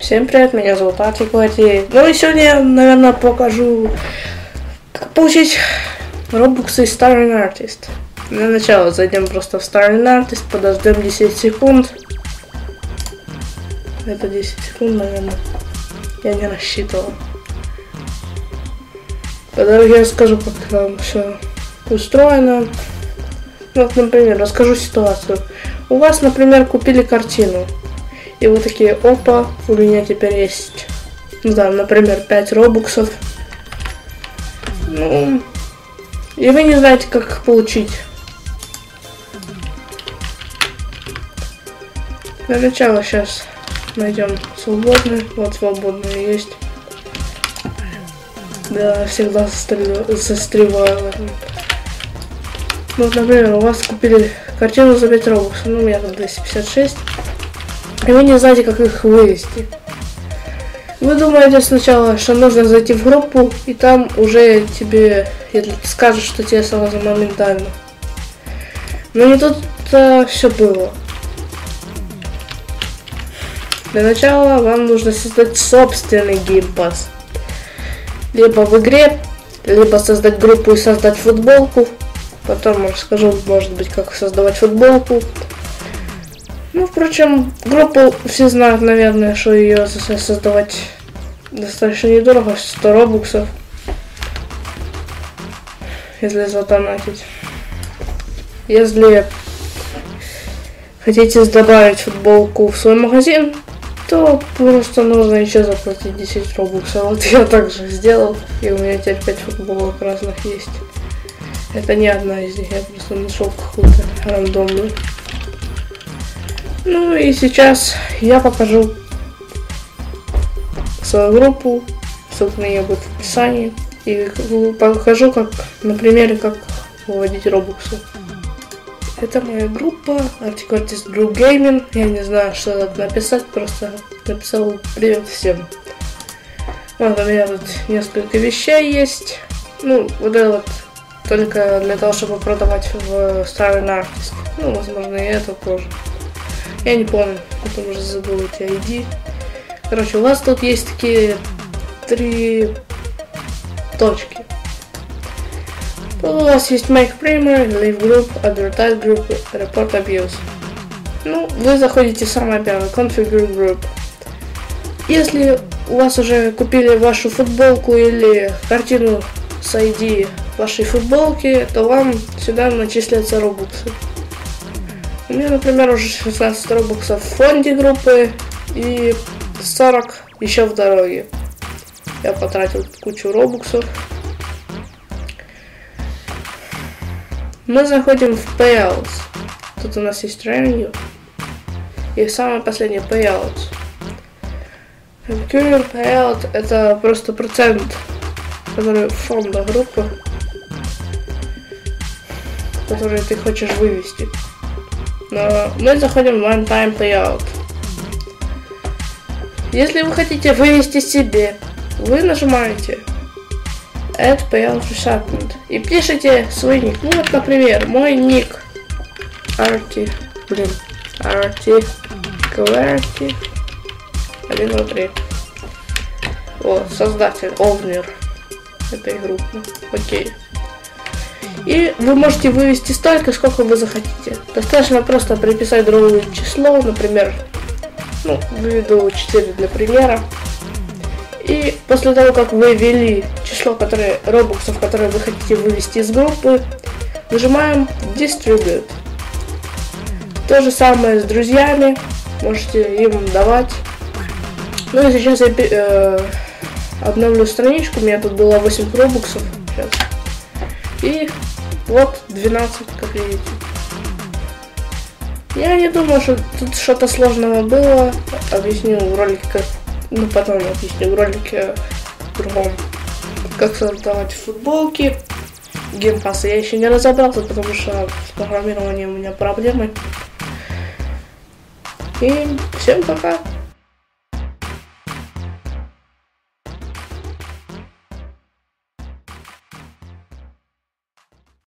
Всем привет, меня зовут Артик Владимир. Ну и сегодня я, наверное, покажу, как получить робоксы из Starring Artist. Для начала зайдем просто в Starring Artist, подождем 10 секунд. Это 10 секунд, наверное. Я не рассчитывал. По дороге расскажу, как там все устроено. Вот, например, расскажу ситуацию. У вас, например, купили картину. И вы такие, опа, у меня теперь есть, например, 5 робоксов. Ну, и вы не знаете, как их получить. Для начала сейчас найдем свободный. Вот свободный есть. Да, всегда застреваю в этом. Вот, например, у вас купили картину за 5 робоксов. Ну, у меня там 256. И вы не знаете, как их вывести. Вы думаете сначала, что нужно зайти в группу, и там уже тебе, если ты скажешь, что тебе сразу моментально. Но не тут-то все было. Для начала вам нужно создать собственный геймпасс. Либо в игре, либо создать группу и создать футболку. Потом расскажу, может быть, как создавать футболку. Ну, впрочем, группу все знают, наверное, что ее создавать достаточно недорого, 100 робоксов, если задонатить. Если хотите добавить футболку в свой магазин, то просто нужно еще заплатить 10 робоксов. Вот я также сделал, и у меня теперь 5 футболок разных есть. Это не одна из них, я просто нашел какую-то рандомную. Ну и сейчас я покажу свою группу, ссылка на нее будет в описании, и покажу, как на примере, как выводить робоксы. Это моя группа Artic Artist Group Gaming. Я не знаю, что тут написать, просто написал привет всем. Вот у меня тут несколько вещей есть. Ну, вот это вот только для того, чтобы продавать в Starring Artist. Ну, возможно, и это тоже. Я не помню, потом уже забыл эти ID. Короче, у вас тут есть такие 3 точки. Тут у вас есть Make Primer, Leave Group, Advertise Group, Report Abuse. Ну, вы заходите в самое первое, Configure Group. Если у вас уже купили вашу футболку или картину с ID вашей футболки, то вам сюда начислятся робоксы. У меня, например, уже 16 робоксов в фонде группы и 40 еще в дороге. Я потратил кучу робоксов. Мы заходим в Payouts. Тут у нас есть Revenue. И самое последнее Payouts. Current Payout это просто процент, который фонда группы, который ты хочешь вывести. Но мы заходим в One Time Payout. Если вы хотите вывести себе, вы нажимаете Add Payout Reshufflement и пишите свой ник. Ну вот, например, мой ник RT Clarity 1, 2, 3. Вот, создатель, овнер этой группы. Окей. И вы можете вывести столько, сколько вы захотите. Достаточно просто приписать другое число, например, введу 4 для примера. И после того, как вы ввели число робоксов, которые вы хотите вывести из группы, нажимаем Distribute. То же самое с друзьями, можете им давать. Ну и сейчас я обновлю страничку, у меня тут было 8 робоксов. Сейчас. И вот 12, как видите. Я не думаю, что тут что-то сложного было. Объясню в ролике, потом объясню в ролике другом, как создавать футболки. Геймпассы я еще не разобрался, потому что с программированием у меня проблемы. И всем пока!